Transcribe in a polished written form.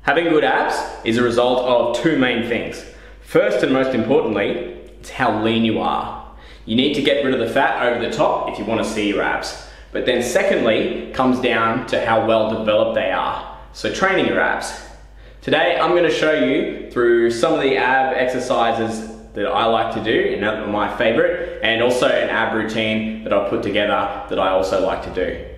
Having good abs is a result of two main things. First and most importantly, it's how lean you are. You need to get rid of the fat over the top if you want to see your abs. But then secondly, comes down to how well developed they are. So training your abs. Today I'm going to show you through some of the ab exercises that I like to do, and that are my favorite, and also an ab routine that I've put together that I also like to do.